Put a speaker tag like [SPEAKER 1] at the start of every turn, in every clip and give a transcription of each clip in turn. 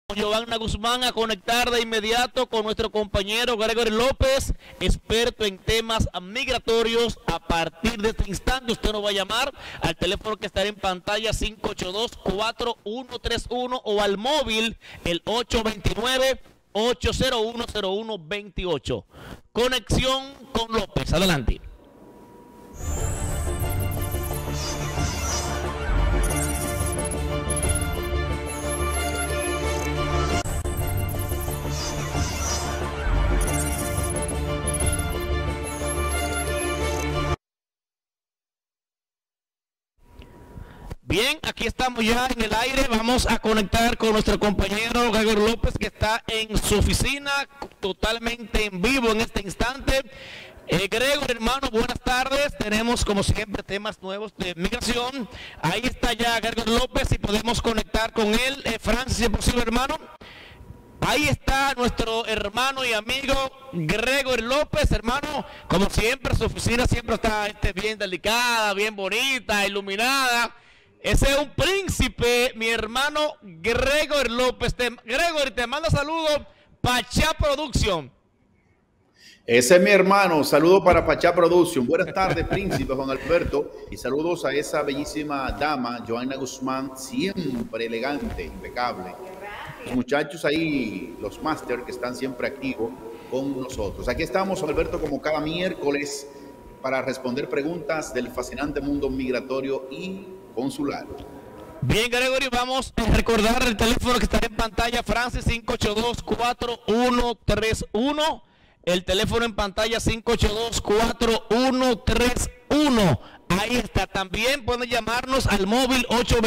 [SPEAKER 1] Giovanna Guzmán a conectar de inmediato con nuestro compañero Gregory López, experto en temas migratorios. A partir de este instante usted nos va a llamar al teléfono que estará en pantalla 582-4131 o al móvil el 829-8010128. Conexión con López. Adelante. Bien, aquí estamos ya en el aire. Vamos a conectar con nuestro compañero Gregory López, que está en su oficina, totalmente en vivo en este instante. Gregory, hermano, buenas tardes. Tenemos, como siempre, temas nuevos de migración. Ahí está ya Gregory López y podemos conectar con él. Francis, si es posible, hermano. Ahí está nuestro hermano y amigo Gregory López, hermano. Como siempre, su oficina siempre está bien delicada, bien bonita, iluminada. Ese es un príncipe, mi hermano Gregory López. Gregory, te manda saludos, Pachá Production.
[SPEAKER 2] Ese es mi hermano, saludos para Pachá Production. Buenas tardes, príncipe Juan Alberto, y saludos a esa bellísima dama, Giovanna Guzmán, siempre elegante, impecable. Los muchachos ahí, los máster que están siempre activos con nosotros. Aquí estamos, Alberto, como cada miércoles, para responder preguntas del fascinante mundo migratorio y consular.
[SPEAKER 1] Bien, Gregory, vamos a recordar el teléfono que está en pantalla, Francis, 582-4131. El teléfono en pantalla, 582-4131. Ahí está. También pueden llamarnos al móvil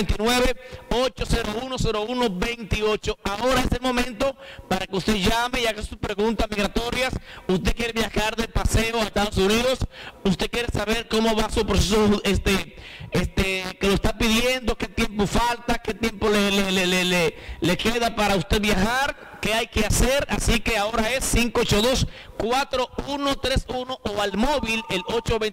[SPEAKER 1] 829-8010128. Ahora es el momento para que usted llame y haga sus preguntas migratorias. Usted quiere viajar de paseo a Estados Unidos. Usted quiere saber cómo va su proceso, que lo está pidiendo, qué tiempo falta, qué tiempo le queda para usted viajar, qué hay que hacer. Así que ahora es 582-4131 o al móvil el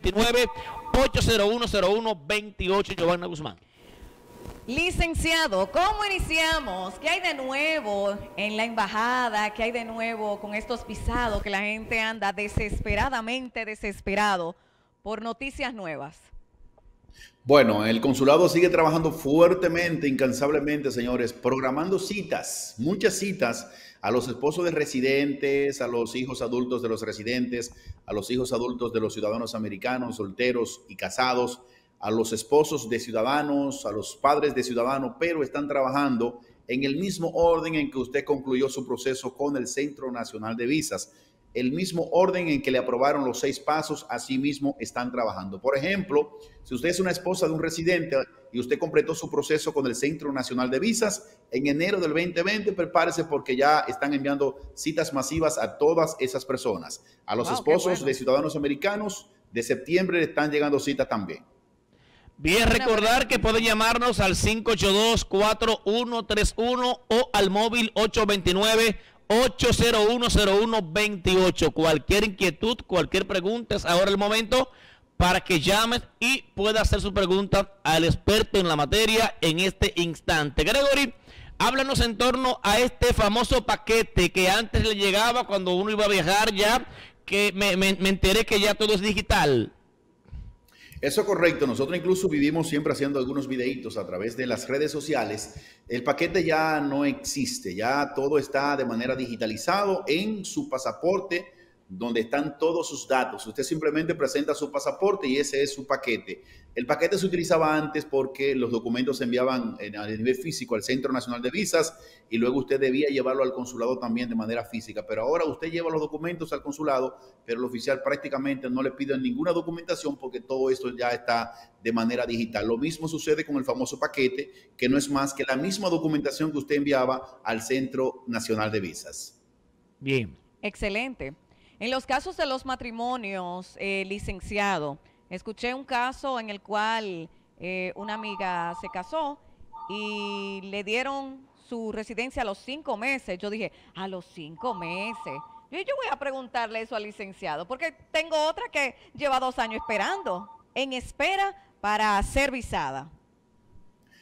[SPEAKER 1] 829-8010128. Giovanna Guzmán.
[SPEAKER 3] Licenciado, ¿cómo iniciamos? ¿Qué hay de nuevo en la embajada? ¿Qué hay de nuevo con estos visados que la gente anda desesperadamente desesperado por noticias nuevas?
[SPEAKER 2] Bueno, el consulado sigue trabajando fuertemente, incansablemente, señores, programando citas, muchas citas a los esposos de residentes, a los hijos adultos de los residentes, a los hijos adultos de los ciudadanos americanos, solteros y casados, a los esposos de ciudadanos, a los padres de ciudadanos, pero están trabajando en el mismo orden en que usted concluyó su proceso con el Centro Nacional de Visas. El mismo orden en que le aprobaron los 6 pasos, así mismo están trabajando. Por ejemplo, si usted es una esposa de un residente y usted completó su proceso con el Centro Nacional de Visas, en enero del 2020, prepárese porque ya están enviando citas masivas a todas esas personas. A los esposos de ciudadanos americanos, de septiembre están llegando citas también.
[SPEAKER 1] Bien, recordar que puede llamarnos al 582-4131 o al móvil 829-8010128. Cualquier inquietud, cualquier pregunta, es ahora el momento para que llames y pueda hacer su pregunta al experto en la materia en este instante. Gregory, háblanos en torno a este famoso paquete que antes le llegaba cuando uno iba a viajar, ya que me enteré que ya todo es digital.
[SPEAKER 2] Eso es correcto. Nosotros incluso vivimos siempre haciendo algunos videitos a través de las redes sociales. El paquete ya no existe, ya todo está de manera digitalizado en su pasaporte, donde están todos sus datos. Usted simplemente presenta su pasaporte y ese es su paquete. El paquete se utilizaba antes porque los documentos se enviaban a nivel físico al Centro Nacional de Visas y luego usted debía llevarlo al consulado también de manera física. Pero ahora usted lleva los documentos al consulado, pero el oficial prácticamente no le pide ninguna documentación porque todo esto ya está de manera digital. Lo mismo sucede con el famoso paquete, que no es más que la misma documentación que usted enviaba al Centro Nacional de Visas.
[SPEAKER 1] Bien.
[SPEAKER 3] Excelente. En los casos de los matrimonios, licenciado, escuché un caso en el cual una amiga se casó y le dieron su residencia a los 5 meses. Yo dije, a los 5 meses. Yo voy a preguntarle eso al licenciado, porque tengo otra que lleva 2 años esperando, en espera para ser visada.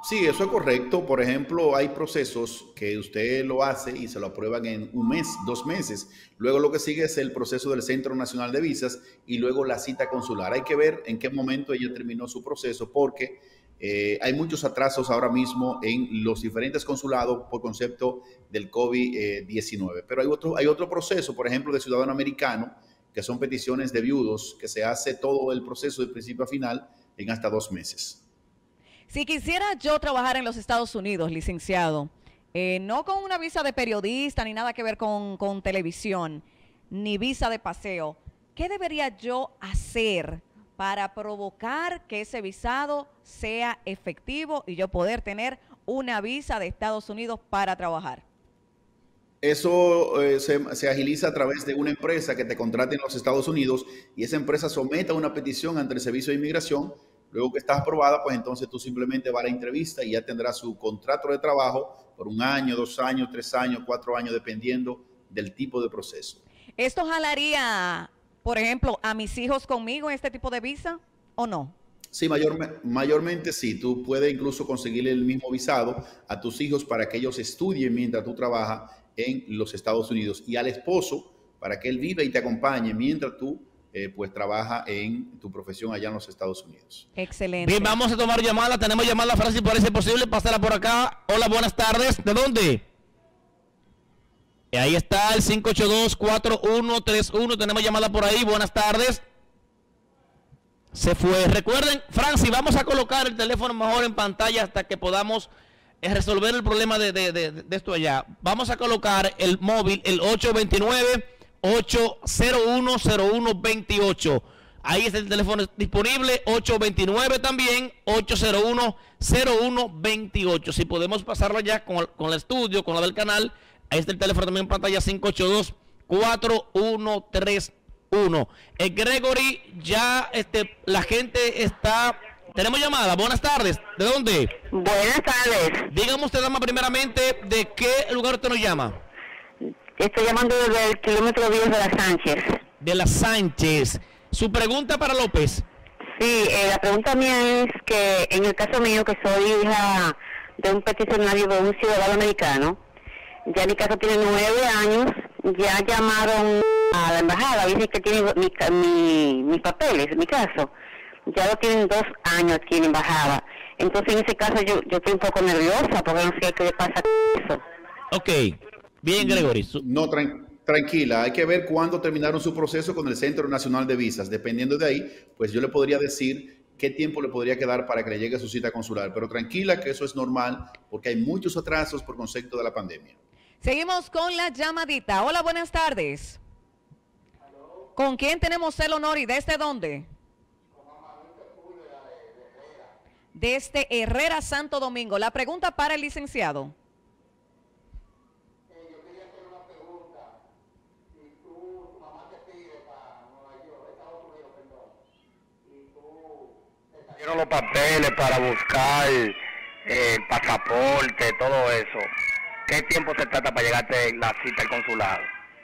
[SPEAKER 2] Sí, eso es correcto. Por ejemplo, hay procesos que usted lo hace y se lo aprueban en un mes, 2 meses. Luego lo que sigue es el proceso del Centro Nacional de Visas y luego la cita consular. Hay que ver en qué momento ella terminó su proceso porque hay muchos atrasos ahora mismo en los diferentes consulados por concepto del COVID-19. Pero hay otro proceso, por ejemplo, de ciudadano americano, que son peticiones de viudos, que se hace todo el proceso de principio a final en hasta 2 meses.
[SPEAKER 3] Si quisiera yo trabajar en los Estados Unidos, licenciado, no con una visa de periodista ni nada que ver con televisión, ni visa de paseo, ¿qué debería yo hacer para provocar que ese visado sea efectivo y yo poder tener una visa de Estados Unidos para trabajar?
[SPEAKER 2] Eso se agiliza a través de una empresa que te contrate en los Estados Unidos y esa empresa someta una petición ante el Servicio de Inmigración. Luego que estás aprobada, pues entonces tú simplemente vas a la entrevista y ya tendrás su contrato de trabajo por 1 año, 2 años, 3 años, 4 años, dependiendo del tipo de proceso.
[SPEAKER 3] ¿Esto jalaría, por ejemplo, a mis hijos conmigo en este tipo de visa o no?
[SPEAKER 2] Sí, mayormente sí. Tú puedes incluso conseguirle el mismo visado a tus hijos para que ellos estudien mientras tú trabajas en los Estados Unidos y al esposo para que él viva y te acompañe mientras tú pues trabaja en tu profesión allá en los Estados Unidos.
[SPEAKER 3] Excelente.
[SPEAKER 1] Bien, vamos a tomar llamada. Tenemos llamada, Francis, parece posible. Pásala por acá. Hola, buenas tardes. ¿De dónde? Ahí está el 582-4131. Tenemos llamada por ahí. Buenas tardes. Se fue. Recuerden, Francis, vamos a colocar el teléfono mejor en pantalla hasta que podamos resolver el problema de esto allá. Vamos a colocar el móvil, el 829-801-0128. Ahí está el teléfono disponible, 829 también, 801-0128. Si podemos pasarlo ya con el estudio, con la del canal, ahí está el teléfono también en pantalla, 582-4131. Gregory, ya la gente está... Tenemos llamada, buenas tardes, ¿de dónde?
[SPEAKER 4] Buenas tardes.
[SPEAKER 1] Dígame usted, dama, primeramente, ¿de qué lugar usted nos llama?
[SPEAKER 4] Estoy llamando desde el kilómetro 10 de la Sánchez.
[SPEAKER 1] De la Sánchez. Su pregunta para López.
[SPEAKER 4] Sí, la pregunta mía es que en el caso mío, que soy hija de un peticionario de un ciudadano americano, ya mi caso tiene 9 años, ya llamaron a la embajada, dicen que tiene mis papeles, mi caso. Ya lo tienen 2 años aquí en la embajada. Entonces, en ese caso, yo estoy un poco nerviosa porque no sé qué pasa con eso.
[SPEAKER 1] Ok. Bien, Gregory.
[SPEAKER 2] No, tranquila. Hay que ver cuándo terminaron su proceso con el Centro Nacional de Visas. Dependiendo de ahí, pues yo le podría decir qué tiempo le podría quedar para que le llegue su cita consular. Pero tranquila, que eso es normal porque hay muchos atrasos por concepto de la pandemia.
[SPEAKER 3] Seguimos con la llamadita. Hola, buenas tardes. ¿Con quién tenemos el honor y desde dónde? Desde Herrera, Santo Domingo. La pregunta para el licenciado.
[SPEAKER 5] Yo quería hacer una pregunta. Si tu mamá te pide para Nueva York, Estados Unidos, perdón, y tú te salieron los papeles para buscar el pasaporte, todo eso, ¿qué tiempo se trata para llegarte la cita al consulado?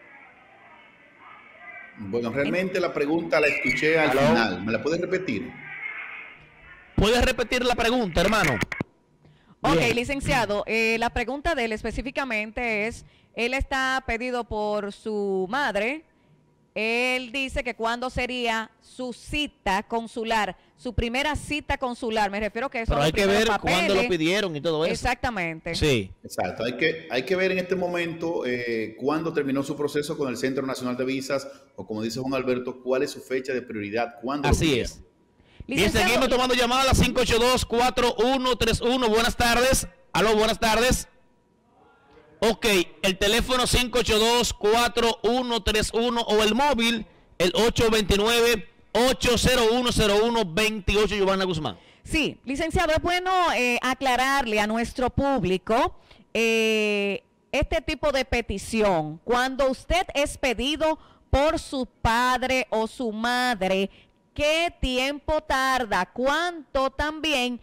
[SPEAKER 2] Bueno, realmente la pregunta la escuché al final. ¿Me la puedes repetir?
[SPEAKER 1] ¿Puedes repetir la pregunta, hermano?
[SPEAKER 3] Ok,
[SPEAKER 1] Bien.
[SPEAKER 3] licenciado, la pregunta de él específicamente es, él está pedido por su madre, él dice que cuándo sería su cita consular, su primera cita consular, me refiero que eso
[SPEAKER 1] Pero hay que ver cuándo lo pidieron y todo eso.
[SPEAKER 3] Exactamente.
[SPEAKER 1] Sí.
[SPEAKER 2] Exacto. Hay que ver en este momento cuándo terminó su proceso con el Centro Nacional de Visas o, como dice Juan Alberto, cuál es su fecha de prioridad. ¿Cuándo lo
[SPEAKER 1] Así
[SPEAKER 2] pidieron?
[SPEAKER 1] es. Bien, seguimos tomando llamadas a 582-4131. Buenas tardes. Aló, buenas tardes. Ok, el teléfono 582-4131 o el móvil, el 829-801-0128, Giovanna Guzmán.
[SPEAKER 3] Sí, licenciado, es bueno aclararle a nuestro público este tipo de petición. Cuando usted es pedido por su padre o su madre, ¿qué tiempo tarda? ¿Cuándo también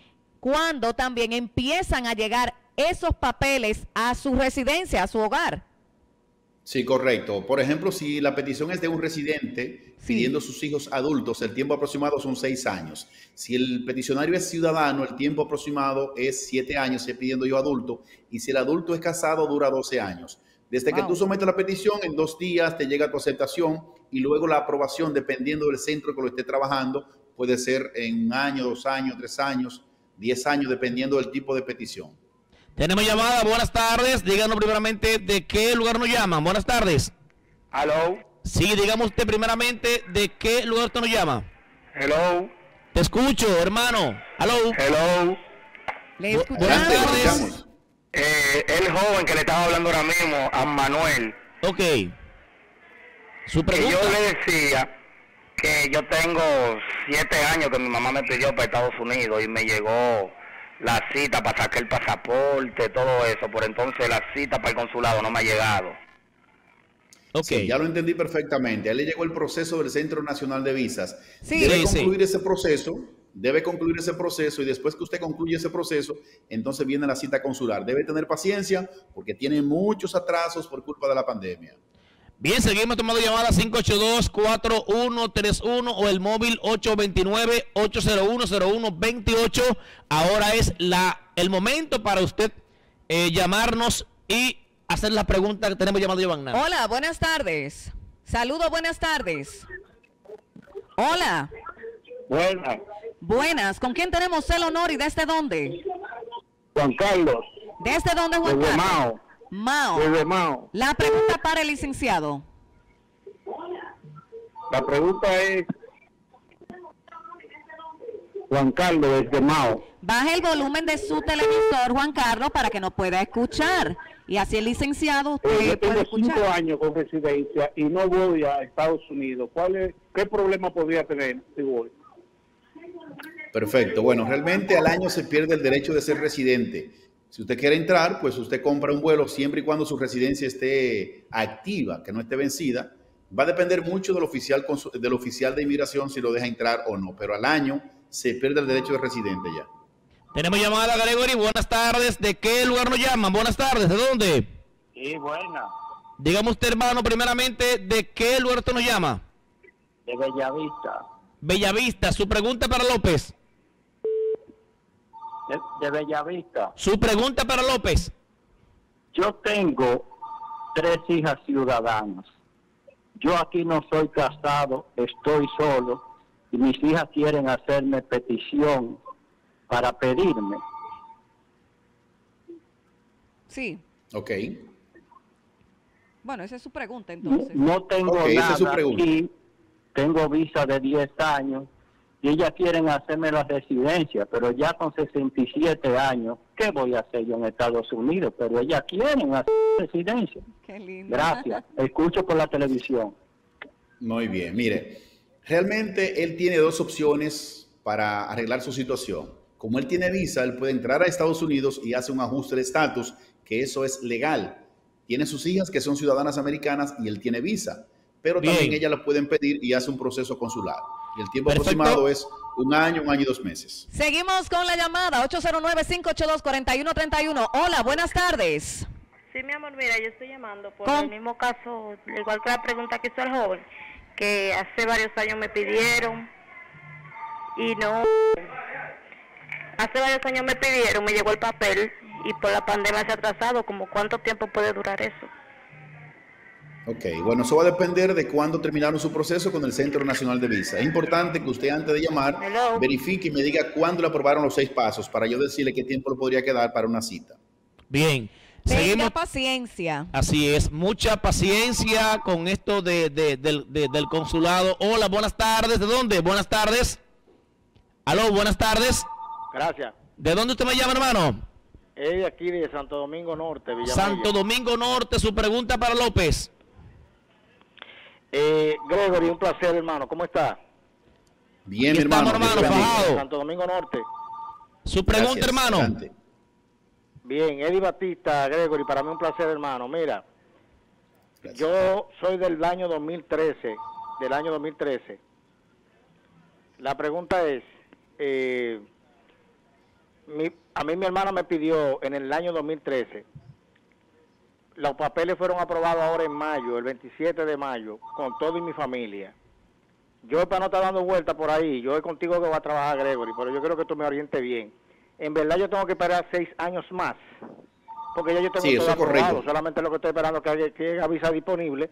[SPEAKER 3] empiezan a llegar esos papeles a su residencia, a su hogar?
[SPEAKER 2] Sí, correcto. Por ejemplo, si la petición es de un residente
[SPEAKER 3] Sí.
[SPEAKER 2] pidiendo a sus hijos adultos, el tiempo aproximado son 6 años. Si el peticionario es ciudadano, el tiempo aproximado es 7 años, si pidiendo yo adulto. Y si el adulto es casado, dura 12 años. Desde que tú
[SPEAKER 3] Wow.
[SPEAKER 2] sometes la petición, en 2 días te llega tu aceptación y luego la aprobación, dependiendo del centro que lo esté trabajando, puede ser en 1 año, 2 años, 3 años, 10 años, dependiendo del tipo de petición.
[SPEAKER 1] Tenemos llamada, buenas tardes. Díganos primeramente de qué lugar nos llaman. Buenas tardes.
[SPEAKER 5] Hello,
[SPEAKER 1] Sí, digamos usted primeramente de qué lugar usted nos llama.
[SPEAKER 5] hello,
[SPEAKER 1] Te escucho, hermano. Aló.
[SPEAKER 5] hello.
[SPEAKER 3] Le
[SPEAKER 1] Buenas
[SPEAKER 3] escuchamos.
[SPEAKER 1] tardes.
[SPEAKER 2] Escuchamos.
[SPEAKER 5] El joven que le estaba hablando ahora mismo, a Manuel,
[SPEAKER 1] Ok. Su
[SPEAKER 5] que
[SPEAKER 1] pregunta.
[SPEAKER 5] yo le decía que yo tengo 7 años que mi mamá me pidió para Estados Unidos y me llegó la cita para sacar el pasaporte, todo eso. Por entonces la cita para el consulado no me ha llegado.
[SPEAKER 1] Ok.
[SPEAKER 2] Sí, ya lo entendí perfectamente. A él le llegó el proceso del Centro Nacional de Visas.
[SPEAKER 3] Sí.
[SPEAKER 2] Debe
[SPEAKER 1] Sí, sí.
[SPEAKER 2] concluir ese proceso y después que usted concluye ese proceso, entonces viene la cita consular. Debe tener paciencia porque tiene muchos atrasos por culpa de la pandemia.
[SPEAKER 1] Bien, seguimos tomando llamadas 582-4131 o el móvil 829-801-0128. Ahora es el momento para usted llamarnos y hacer la pregunta que tenemos llamado Giovanna.
[SPEAKER 3] Hola, buenas tardes. Saludos, buenas tardes. Hola,
[SPEAKER 5] Buenas,
[SPEAKER 3] buenas. ¿Con quién tenemos el honor y desde dónde?
[SPEAKER 5] Juan Carlos,
[SPEAKER 3] ¿Desde dónde, Juan
[SPEAKER 5] desde
[SPEAKER 3] Carlos?
[SPEAKER 5] Mao,
[SPEAKER 3] Mao.
[SPEAKER 5] desde Mao.
[SPEAKER 3] La pregunta para el licenciado.
[SPEAKER 5] La pregunta es, Juan Carlos, desde Mao.
[SPEAKER 3] Baje el volumen de su televisor, Juan Carlos, para que nos pueda escuchar. Y así el licenciado usted
[SPEAKER 5] Yo
[SPEAKER 3] puede
[SPEAKER 5] tengo 5
[SPEAKER 3] escuchar.
[SPEAKER 5] años con residencia y no voy a Estados Unidos. ¿Qué problema podría tener si voy?
[SPEAKER 2] Perfecto. Bueno, realmente al año se pierde el derecho de ser residente. Si usted quiere entrar, pues usted compra un vuelo siempre y cuando su residencia esté activa, que no esté vencida. Va a depender mucho del oficial de inmigración si lo deja entrar o no, pero al año se pierde el derecho de residente ya.
[SPEAKER 1] Tenemos llamada, Gregory. Buenas tardes. ¿De qué lugar nos llaman? Buenas tardes. ¿De dónde?
[SPEAKER 5] Sí, buena.
[SPEAKER 1] Dígame usted, hermano, primeramente, ¿de qué lugar usted nos llama?
[SPEAKER 5] De Bellavista.
[SPEAKER 1] Bellavista. Su pregunta para López.
[SPEAKER 5] De Bellavista.
[SPEAKER 1] Su pregunta para López.
[SPEAKER 5] Yo tengo 3 hijas ciudadanas. Yo aquí no soy casado, estoy solo y mis hijas quieren hacerme petición para pedirme.
[SPEAKER 3] Sí.
[SPEAKER 2] Ok.
[SPEAKER 3] Bueno, esa es su pregunta entonces.
[SPEAKER 5] No tengo
[SPEAKER 2] Ok, esa
[SPEAKER 5] nada
[SPEAKER 2] es su pregunta.
[SPEAKER 5] aquí, tengo visa de 10 años y ellas quieren hacerme la residencia, pero ya con 67 años, ¿qué voy a hacer yo en Estados Unidos? Pero ellas quieren hacer residencia.
[SPEAKER 3] Qué lindo.
[SPEAKER 5] Gracias, escucho por la televisión.
[SPEAKER 2] Muy bien. Mire, realmente él tiene 2 opciones para arreglar su situación. Como él tiene visa, él puede entrar a Estados Unidos y hace un ajuste de estatus, que eso es legal. Tiene sus hijas que son ciudadanas americanas y él tiene visa, pero
[SPEAKER 1] Bien.
[SPEAKER 2] también ellas la pueden pedir y hace un proceso consular. Y el tiempo
[SPEAKER 1] Perfecto.
[SPEAKER 2] aproximado es 1 año, 1 año y 2 meses.
[SPEAKER 3] Seguimos con la llamada 809-582-4131. Hola, buenas tardes.
[SPEAKER 6] Sí, mi amor, mira, yo estoy llamando por
[SPEAKER 3] ¿Cómo?
[SPEAKER 6] el mismo caso, igual que la pregunta que hizo el joven, que hace varios años me pidieron y no... Hace varios años me pidieron, me llegó el papel y por la pandemia se ha atrasado. ¿Como cuánto tiempo puede durar eso?
[SPEAKER 2] Ok, bueno, eso va a depender de cuándo terminaron su proceso con el Centro Nacional de Visa. Es importante que usted antes de llamar
[SPEAKER 6] Hello.
[SPEAKER 2] verifique y me diga cuándo le aprobaron los 6 pasos para yo decirle qué tiempo le podría quedar para una cita.
[SPEAKER 1] Bien.
[SPEAKER 3] Tenga
[SPEAKER 1] Seguimos.
[SPEAKER 3] paciencia.
[SPEAKER 1] Así es, mucha paciencia con esto del consulado. Hola, buenas tardes. ¿De dónde? Buenas tardes. Aló, buenas tardes.
[SPEAKER 5] Gracias.
[SPEAKER 1] ¿De dónde usted me llama, hermano?
[SPEAKER 5] Es de aquí de Santo Domingo Norte,
[SPEAKER 1] Santo Domingo Norte. Su pregunta para López.
[SPEAKER 5] Gregory, un placer, hermano. ¿Cómo está?
[SPEAKER 2] Bien,
[SPEAKER 1] Aquí
[SPEAKER 2] mi hermano.
[SPEAKER 1] estamos, hermano,
[SPEAKER 2] Dios le bendiga.
[SPEAKER 1] fajado.
[SPEAKER 5] Santo Domingo Norte.
[SPEAKER 1] Su pregunta,
[SPEAKER 2] Gracias,
[SPEAKER 1] hermano.
[SPEAKER 2] adelante.
[SPEAKER 5] Bien, Eddie Batista, Gregory, para mí un placer, hermano. Mira,
[SPEAKER 2] Gracias.
[SPEAKER 5] yo soy del año 2013, La pregunta es, a mí mi hermana me pidió en el año 2013 los papeles fueron aprobados ahora en mayo, el 27 de mayo, con todo y mi familia. Yo, para no estar dando vueltas por ahí, yo es contigo que va a trabajar, Gregory, pero yo creo que tú me orientes bien. En verdad yo tengo que esperar 6 años más, porque ya yo tengo todo aprobado, solamente lo que estoy esperando es que haya visa disponible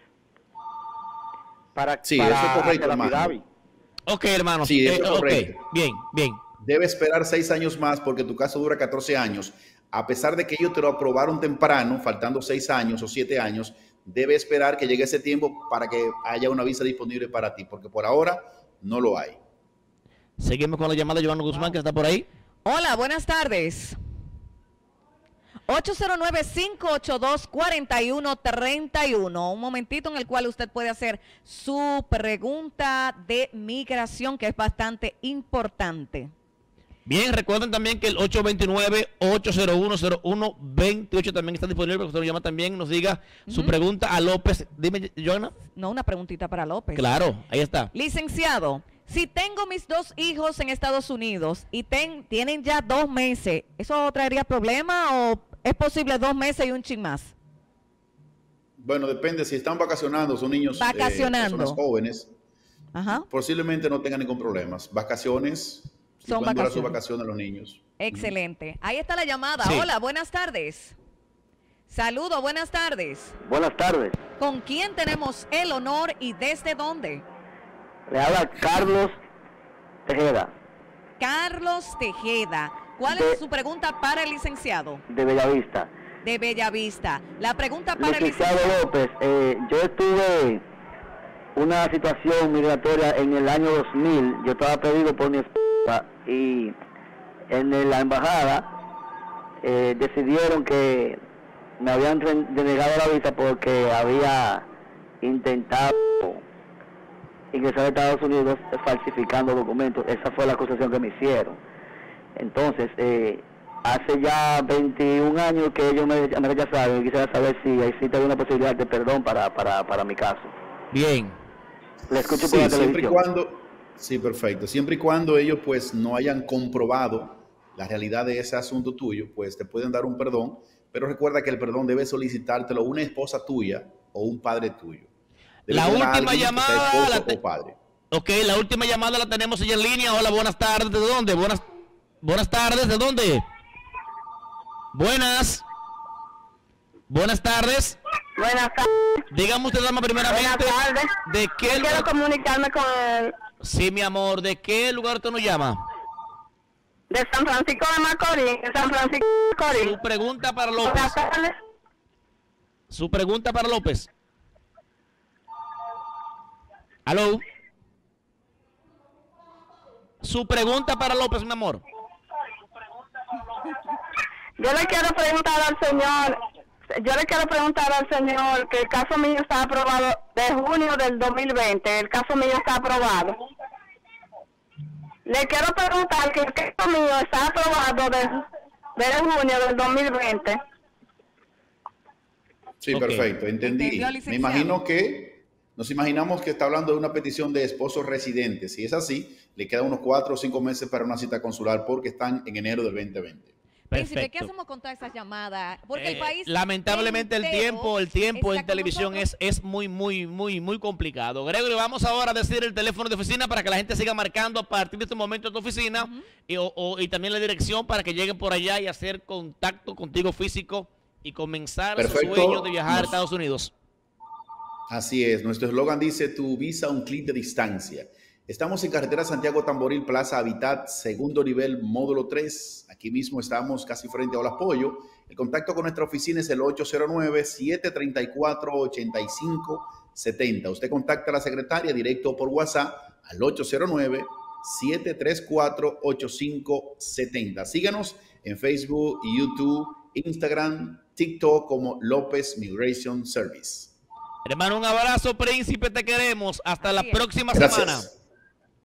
[SPEAKER 5] para,
[SPEAKER 2] eso es correcto,
[SPEAKER 5] hermano.
[SPEAKER 1] Ok, hermano.
[SPEAKER 2] Sí, eso es correcto.
[SPEAKER 1] Okay. Bien.
[SPEAKER 2] Debe esperar 6 años más porque tu caso dura 14 años. A pesar de que ellos te lo aprobaron temprano, faltando 6 años o 7 años, debe esperar que llegue ese tiempo para que haya una visa disponible para ti, porque por ahora no lo hay.
[SPEAKER 1] Seguimos con la llamada de Giovanni Guzmán, que está por ahí.
[SPEAKER 3] Hola, buenas tardes. 809-582-4131. Un momentito en el cual usted puede hacer su pregunta de migración, que es bastante importante.
[SPEAKER 1] Bien, recuerden también que el 829-801-0128 también está disponible para que usted nos llama también, nos diga su pregunta a López. Dime, Joana.
[SPEAKER 3] No, una preguntita para López.
[SPEAKER 1] Claro, ahí está.
[SPEAKER 3] Licenciado, si tengo mis 2 hijos en Estados Unidos y tienen ya 2 meses, ¿eso traería problema o es posible 2 meses y un chin más?
[SPEAKER 2] Bueno, depende. Si están vacacionando, son niños, personas jóvenes, posiblemente no tengan ningún problema. Vacaciones,
[SPEAKER 3] son
[SPEAKER 2] pueden durar
[SPEAKER 3] vacaciones.
[SPEAKER 2] sus vacaciones los niños.
[SPEAKER 3] Excelente. Ahí está la llamada.
[SPEAKER 1] Sí.
[SPEAKER 3] Hola, buenas tardes. Saludos, buenas tardes.
[SPEAKER 5] Buenas tardes.
[SPEAKER 3] ¿Con quién tenemos el honor y desde dónde?
[SPEAKER 5] Le habla Carlos Tejeda,
[SPEAKER 3] Carlos Tejeda. ¿Cuál es su pregunta para el licenciado?
[SPEAKER 5] de Bellavista.
[SPEAKER 3] De Bellavista. La pregunta para el
[SPEAKER 5] Licenciado
[SPEAKER 3] licenciado.
[SPEAKER 5] López, yo estuve una situación migratoria en el año 2000. Yo estaba pedido por mi esposa y en la embajada decidieron que me habían denegado la visa porque había intentado ingresar a Estados Unidos falsificando documentos. Esa fue la acusación que me hicieron. Entonces, hace ya 21 años que ellos me rechazaron y quisiera saber si existe alguna posibilidad de perdón para mi caso.
[SPEAKER 1] Bien.
[SPEAKER 5] Le escucho
[SPEAKER 2] Sí,
[SPEAKER 5] por la
[SPEAKER 2] siempre y
[SPEAKER 5] televisión.
[SPEAKER 2] cuando, sí, perfecto. Siempre y cuando ellos pues no hayan comprobado la realidad de ese asunto tuyo, pues te pueden dar un perdón, pero recuerda que el perdón debe solicitártelo una esposa tuya o un padre tuyo. Debe
[SPEAKER 1] La
[SPEAKER 2] ser
[SPEAKER 1] última
[SPEAKER 2] alguien que sea
[SPEAKER 1] llamada
[SPEAKER 2] esposo o padre.
[SPEAKER 1] Ok, la última llamada la tenemos ella en línea. Hola, buenas tardes. ¿De dónde? Buenas tardes. ¿De dónde? Buenas tardes.
[SPEAKER 6] Buenas tardes.
[SPEAKER 1] Dígame usted, dama, primeramente,
[SPEAKER 6] Buenas tardes.
[SPEAKER 1] ¿de qué
[SPEAKER 6] Quiero
[SPEAKER 1] lugar?
[SPEAKER 6] comunicarme con el
[SPEAKER 1] Sí, mi amor, ¿de qué lugar usted nos llama?
[SPEAKER 6] de San Francisco de Macorís. De San Francisco de Macorís.
[SPEAKER 1] Su pregunta para López.
[SPEAKER 6] Buenas tardes.
[SPEAKER 1] Su pregunta para López. ¿Aló? Su pregunta para López, mi amor.
[SPEAKER 6] Yo le quiero preguntar al señor que el caso mío está aprobado de junio del 2020. El caso mío está aprobado. Le quiero preguntar que el caso mío está aprobado desde junio del 2020.
[SPEAKER 2] Sí,
[SPEAKER 1] Ok.
[SPEAKER 2] perfecto, entendí.
[SPEAKER 3] Entendió,
[SPEAKER 2] Me
[SPEAKER 3] licenciado.
[SPEAKER 2] imagino que nos imaginamos que está hablando de una petición de esposos residentes. Si es así, le quedan unos 4 o 5 meses para una cita consular porque están en enero del 2020.
[SPEAKER 3] Príncipe, ¿qué
[SPEAKER 1] Perfecto.
[SPEAKER 3] hacemos con todas esas llamadas? Porque el país
[SPEAKER 1] Lamentablemente el
[SPEAKER 3] entero
[SPEAKER 1] tiempo
[SPEAKER 3] está
[SPEAKER 1] en
[SPEAKER 3] con
[SPEAKER 1] televisión
[SPEAKER 3] nosotros.
[SPEAKER 1] es muy complicado. Gregory, vamos ahora a decir el teléfono de oficina para que la gente siga marcando a partir de este momento a tu oficina y también la dirección para que lleguen por allá y hacer contacto contigo físico y comenzar su
[SPEAKER 2] Perfecto.
[SPEAKER 1] sueño de viajar a Estados Unidos.
[SPEAKER 2] Así es, nuestro eslogan dice tu visa a un clic de distancia. Estamos en carretera Santiago Tamboril, Plaza Habitat, segundo nivel, módulo 3. Aquí mismo estamos casi frente a Olas Pollo. El contacto con nuestra oficina es el 809-734-8570. Usted contacta a la secretaria directo por WhatsApp al 809-734-8570. Síganos en Facebook, YouTube, Instagram, TikTok como López Migration Service.
[SPEAKER 1] Hermano, un abrazo, Príncipe, te queremos. Hasta la
[SPEAKER 3] Así es.
[SPEAKER 1] próxima
[SPEAKER 2] Gracias.
[SPEAKER 1] semana.